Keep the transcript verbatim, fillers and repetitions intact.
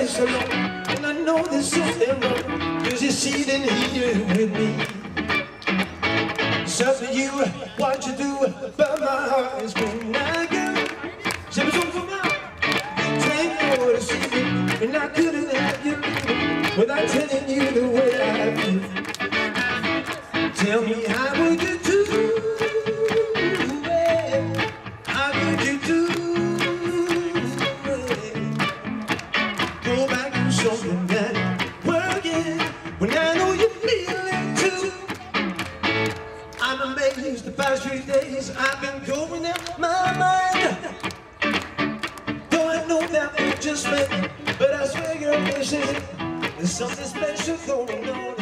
so long, and I know there's something wrong, cause you're sitting here with me. It's up to you, what you do, but my heart is going like a She's over my tell you what I see, and I couldn't have you without telling you the way I feel. Tell me, how would you do it? How would you do it? Go back and show them that working when I know you feel it too. I'm amazed the past few days I've been going out my mind. Though I know that we're just met, but I swear you're missing. There's something special going on.